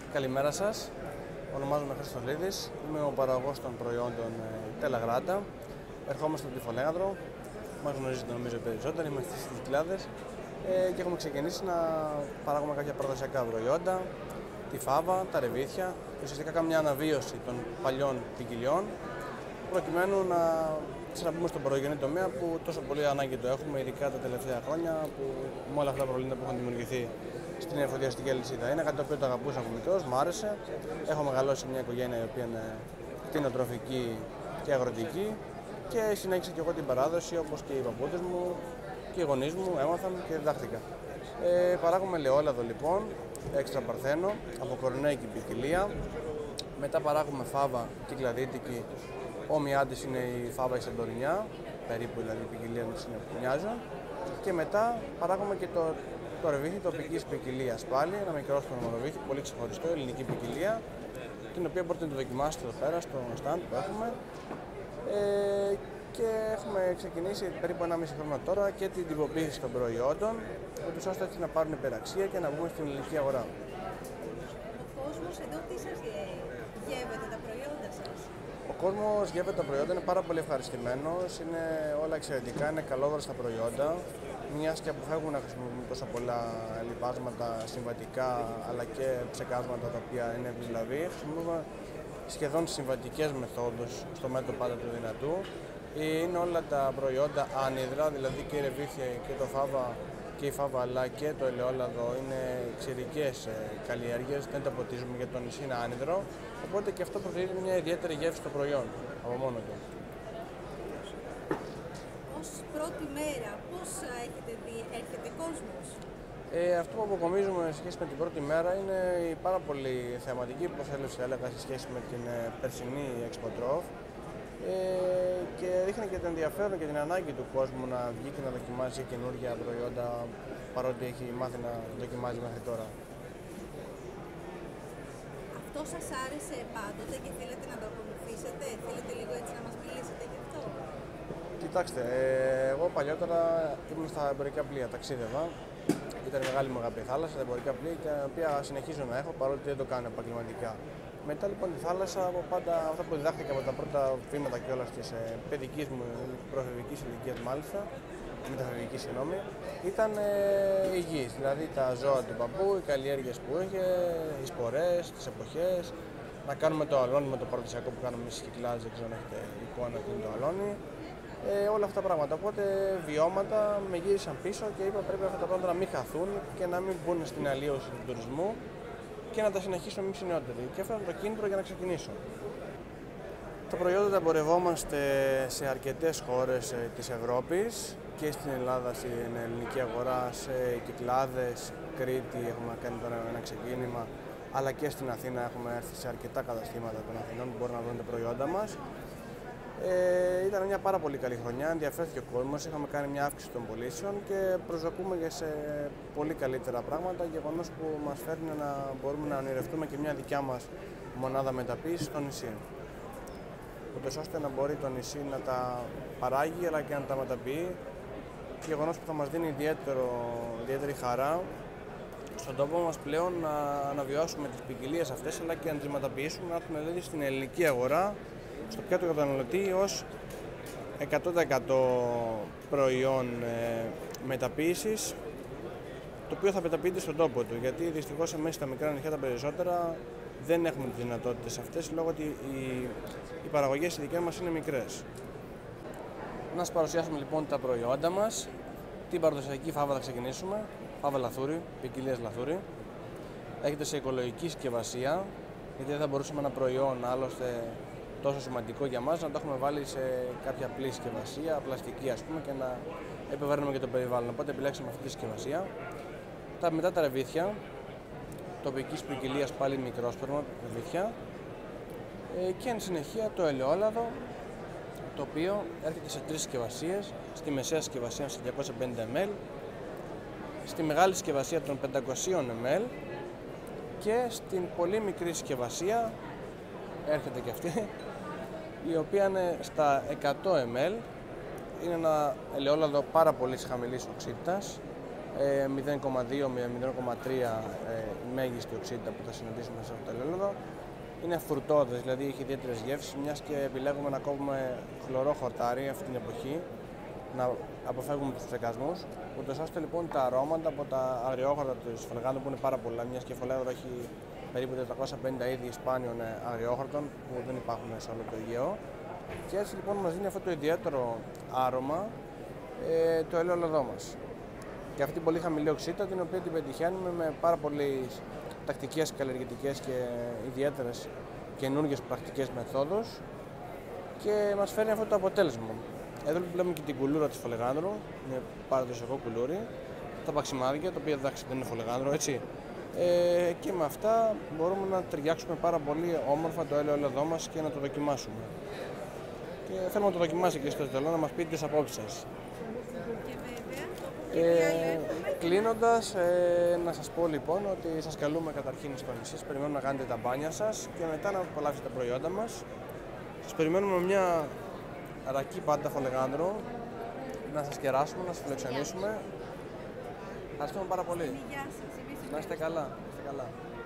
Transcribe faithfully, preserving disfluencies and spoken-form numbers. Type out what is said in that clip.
Καλημέρα σας. Ονομάζομαι Χριστολίδης. Είμαι ο παραγωγός των προϊόντων Τελαγράτα. Ερχόμαστε από τη Φολέγανδρο. Μας γνωρίζετε νομίζω περισσότεροι, είμαστε στις Κυκλάδες ε, και έχουμε ξεκινήσει να παράγουμε κάποια παραδοσιακά προϊόντα, τη φάβα, τα ρεβίθια και ουσιαστικά κάνουμε μια αναβίωση των παλιών ποικιλιών προκειμένου να ξαναμπούμε στον πρωτογενή τομέα που τόσο πολύ ανάγκη το έχουμε, ειδικά τα τελευταία χρόνια που με όλα αυτά τα προβλήματα που έχουν δημιουργηθεί στην εφοδιαστική αλυσίδα. Είναι κάτι το οποίο το αγαπούσα από μικρός, μου άρεσε. Έχω μεγαλώσει μια οικογένεια η οποία είναι κτηνοτροφική και αγροτική και συνέχισα και εγώ την παράδοση όπως και οι παππούδες μου και οι γονείς μου έμαθαν και διδάχτηκα. Ε, παράγουμε ελαιόλαδο λοιπόν, έξτρα παρθένο, από κοροναϊκή ποικιλία. Μετά παράγουμε φάβα κυκλαδίτικη, όμοιά της είναι η φάβα η Σαντορινιά, περίπου δηλαδή η ποικιλία της είναι που μοιάζουν. Και μετά παράγουμε και το, το ρεβίθι τοπικής ποικιλίας πάλι, ένα μικρό ρεβίθι, πολύ ξεχωριστό, ελληνική ποικιλία, την οποία μπορείτε να το δοκιμάσετε εδώ πέρα στο stand που έχουμε. Ε, και έχουμε ξεκινήσει περίπου ένα μισή χρόνο τώρα και την τυποποίηση των προϊόντων, ούτως ώστε έτσι να πάρουν υπεραξία και να βγούμε στην ελληνική αγορά. Ο κόσμος εδώ τι σας γεύεται τα προϊόντα σας? Ο κόσμος γεύεται τα προϊόντα, είναι πάρα πολύ ευχαριστημένος, είναι όλα εξαιρετικά, είναι καλόδωρα στα προϊόντα, μιας και αποφεύγουν να χρησιμοποιούν τόσα πολλά λιπάσματα συμβατικά αλλά και ψεκάσματα τα οποία είναι επιβλαβή. Χρησιμοποιούμε σχεδόν συμβατικές μεθόδους στο μέτρο πάντα του δυνατού. Είναι όλα τα προϊόντα άνυδρα, δηλαδή και η ρεβίθια και το φάβα και η φάβα αλλά και το ελαιόλαδο είναι ξηρικές καλλιέργειες, δεν τα ποτίζουμε γιατί το νησί είναι άνυδρο, οπότε και αυτό προσδίδει μια ιδιαίτερη γεύση στο προϊόν από μόνο του. Ως πρώτη μέρα, πώς έχετε δει, έρχεται κόσμος? Ε, αυτό που αποκομίζουμε σε σχέση με την πρώτη μέρα είναι η πάρα πολύ θεαματική προσέλευση, έλεγα, σε σχέση με την περσινή Expotrof. Ε, και δείχνει και το ενδιαφέρον και την ανάγκη του κόσμου να βγει και να δοκιμάσει καινούργια προϊόντα παρότι έχει μάθει να δοκιμάζει μέχρι τώρα. Αυτό σας άρεσε πάντοτε και θέλετε να το ακολουθήσετε? Θέλετε λίγο έτσι να μας μιλήσετε γι' αυτό? Κοιτάξτε, ε, εγώ παλιότερα ήμουν στα εμπορικά πλοία, ταξίδευα. Ήταν μεγάλη μου αγάπη η θάλασσα, τα εμπορικά πλοία, τα οποία συνεχίζω να έχω παρότι δεν το κάνω επαγγελματικά. Μετά λοιπόν τη θάλασσα, από πάντα αυτά που διδάχτηκα από τα πρώτα βήματα και όλα τη ε, παιδική μου προφευγική ηλικία, μάλιστα, μεταφευγική συγγνώμη, ήταν ε, υγιής. Δηλαδή τα ζώα του παππού, οι καλλιέργειες που είχε, οι σπορές, τις εποχές, να κάνουμε το αλόνι με το παραδοσιακό που κάνουμε στις Κυκλάδες, δεν ξέρω αν έχετε εικόνα που είναι το αλόνι. Ε, όλα αυτά τα πράγματα. Οπότε βιώματα με γύρισαν πίσω και είπα πρέπει αυτά τα πράγματα να μην χαθούν και να μην μπουν στην αλλίωση του τουρισμού και να τα συνεχίσουμε εμείς οι νεότεροι. Και έφερα το κίνητρο για να ξεκινήσω. Τα προϊόντα τα εμπορευόμαστε σε αρκετές χώρες της Ευρώπης και στην Ελλάδα, στην ελληνική αγορά, σε Κυκλάδες, Κρήτη, έχουμε κάνει τώρα ένα ξεκίνημα, αλλά και στην Αθήνα έχουμε έρθει σε αρκετά καταστήματα των Αθηνών που μπορούν να βρουν τα προϊόντα μας. Ε, ήταν μια πάρα πολύ καλή χρονιά, ενδιαφέρθηκε ο κόσμος, είχαμε κάνει μια αύξηση των πωλήσεων και προσδοκούμε και σε πολύ καλύτερα πράγματα, γεγονός που μας φέρνει να μπορούμε να ονειρευτούμε και μια δικιά μας μονάδα μεταποίησης στο νησί. Ούτως ώστε να μπορεί το νησί να τα παράγει αλλά και να τα μεταποιεί, γεγονός που θα μας δίνει ιδιαίτερο, ιδιαίτερη χαρά στον τόπο μας πλέον να αναβιώσουμε τις ποικιλίες αυτές αλλά και να τις μεταποιήσουμε, να έρθουμε δηλαδή στην ελληνική αγορά, στο πιάτο του καταναλωτή ως εκατό τοις εκατό προϊόν ε, μεταποίησης, το οποίο θα μεταποιείται στον τόπο του, γιατί δυστυχώς εμείς στα μικρά νησιά τα περισσότερα δεν έχουμε τις δυνατότητες αυτές λόγω ότι οι, οι παραγωγές οι δικές μας είναι μικρές. Να σας παρουσιάσουμε λοιπόν τα προϊόντα μας. Την παραδοσιακή φάβα θα ξεκινήσουμε, φάβα λαθούρι, ποικιλίας λαθούρι. Έχετε σε οικολογική συσκευασία, γιατί δεν θα μπορούσαμε ένα προϊόν άλλωστε τόσο σημαντικό για μας να το έχουμε βάλει σε κάποια απλή συσκευασία, πλαστική ας πούμε, και να επιβαρύνουμε και το περιβάλλον. Οπότε επιλέξαμε αυτή τη συσκευασία. Τα μετά τα ρεβίθια, τοπικής ποικιλίας πάλι μικρόσπερμα ρεβίθια. Ε, και εν συνεχεία το ελαιόλαδο, το οποίο έρχεται σε τρεις συσκευασίες, στη μεσαία συσκευασία σε διακόσια πενήντα μιλιλίτρα, στη μεγάλη συσκευασία των πεντακόσια μιλιλίτρα και στην πολύ μικρή συσκευασία έρχεται και αυτή, η οποία είναι στα εκατό μιλιλίτρα. Είναι ένα ελαιόλαδο πάρα πολύ χαμηλής οξύτητας, μηδέν κόμμα δύο με μηδέν κόμμα τρία ε, η μέγιστη οξύτητα που θα συναντήσουμε σε αυτό το ελαιόλαδο. Είναι φρουτώδες, δηλαδή έχει ιδιαίτερες γεύσεις, μιας και επιλέγουμε να κόβουμε χλωρό χορτάρι αυτή την εποχή, να αποφεύγουμε τους ψεκασμούς, ούτως ώστε λοιπόν τα αρώματα από τα αγριόχορτα του σφαλγάνδου που είναι πάρα πολλά, μιας και η Φολέγδο έχει περίπου τετρακόσια πενήντα είδη σπάνιων αγριόχορτων που δεν υπάρχουν σε όλο το Αιγαίο. Και έτσι λοιπόν μας δίνει αυτό το ιδιαίτερο άρωμα ε, το ελαιόλαδό μας. Και αυτή την πολύ χαμηλή οξύτητα, την οποία την πετυχαίνουμε με πάρα πολλές τακτικές, καλλιεργητικές και ιδιαίτερες καινούργιες πρακτικές μεθόδους και μας φέρνει αυτό το αποτέλεσμα. Εδώ βλέπουμε και την κουλούρα της Φολεγάνδρου, είναι παραδοσιακό κουλούρι, τα παξιμάδια, τα οποία εντάξει δεν είναι Φολεγάνδρο, έτσι. Ε, και με αυτά μπορούμε να ταιριάξουμε πάρα πολύ όμορφα το ελαιόλαδό μας και να το δοκιμάσουμε. Και θέλουμε να το δοκιμάσετε και στο τέλος, να μας πείτε τις απόψεις σας. Ε, κλείνοντας, ε, να σας πω λοιπόν ότι σας καλούμε καταρχήν στο νησί, σας περιμένουμε να κάνετε τα μπάνια σας και μετά να απολαύσετε τα προϊόντα μας. Σας περιμένουμε με μια ρακή πάντα Φολεγάνδρου, να σας κεράσουμε, να σας φιλοξενήσουμε. Ευχαριστούμε πάρα πολύ. Γεια σας. Να είστε καλά. Να είστε καλά.